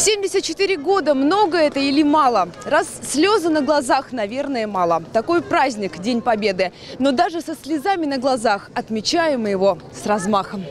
74 года, много это или мало? Раз слезы на глазах, наверное, мало. Такой праздник, День Победы. Но даже со слезами на глазах отмечаем мы его с размахом.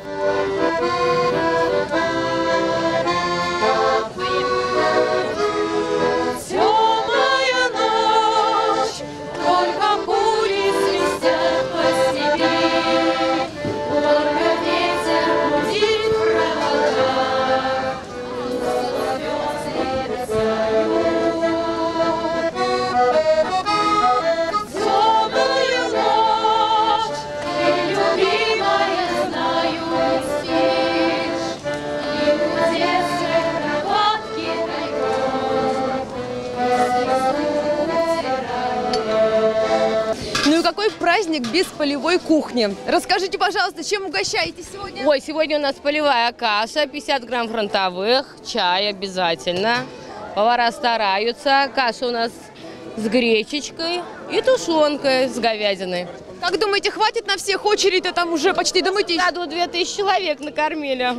Какой праздник без полевой кухни? Расскажите, пожалуйста, чем угощаете сегодня? Ой, сегодня у нас полевая каша, 50 грамм фронтовых, чай обязательно. Повара стараются. Каша у нас с гречечкой и тушенкой с говядиной. Как думаете, хватит на всех? Очередь-то там уже почти до мытища. В году 2000 человек накормили.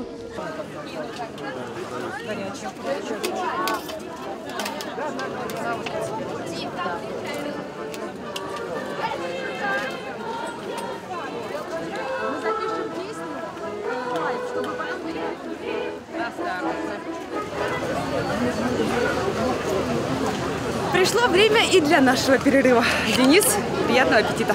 Пришло время и для нашего перерыва. Денис, приятного аппетита!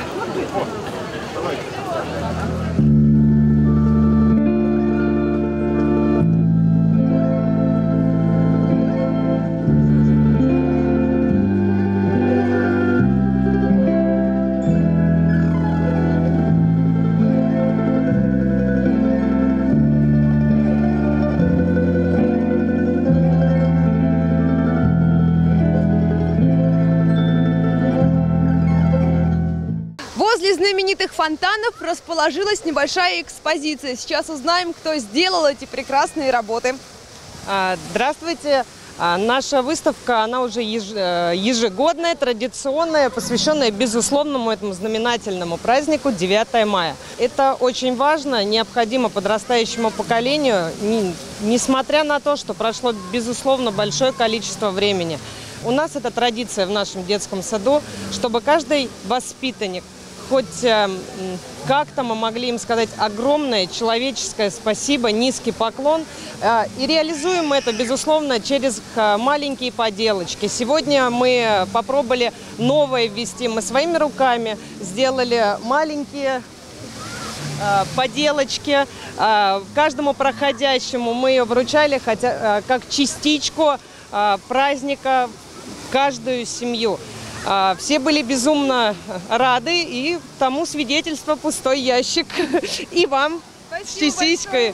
Возле знаменитых фонтанов расположилась небольшая экспозиция. Сейчас узнаем, кто сделал эти прекрасные работы. Здравствуйте! Наша выставка, она уже ежегодная, традиционная, посвященная безусловному этому знаменательному празднику 9 мая. Это очень важно, необходимо подрастающему поколению, несмотря на то, что прошло, безусловно, большое количество времени. У нас это традиция в нашем детском саду, чтобы каждый воспитанник, хоть как-то мы могли им сказать огромное человеческое спасибо, низкий поклон. И реализуем это, безусловно, через маленькие поделочки. Сегодня мы попробовали новое ввести. Мы своими руками сделали маленькие поделочки. Каждому проходящему мы ее вручали как частичку праздника в каждую семью. Все были безумно рады, и тому свидетельство пустой ящик. И вам с частичкой.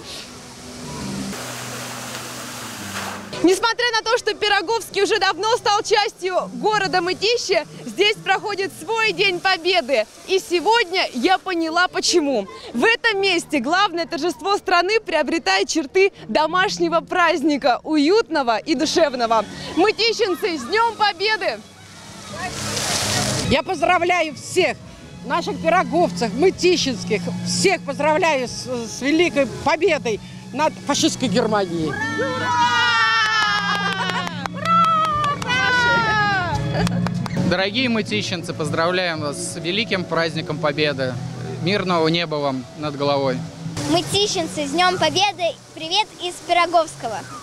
Несмотря на то, что Пироговский уже давно стал частью города Мытищи, здесь проходит свой День Победы. И сегодня я поняла, почему. В этом месте главное торжество страны приобретает черты домашнего праздника, уютного и душевного. Мытищенцы, с Днем Победы! Я поздравляю всех наших пироговцев, мытищинских, всех поздравляю с великой победой над фашистской Германией. Дорогие мытищенцы, поздравляем вас с великим праздником Победы. Мирного неба вам над головой. Мытищенцы, с Днем Победы! Привет из Пироговского!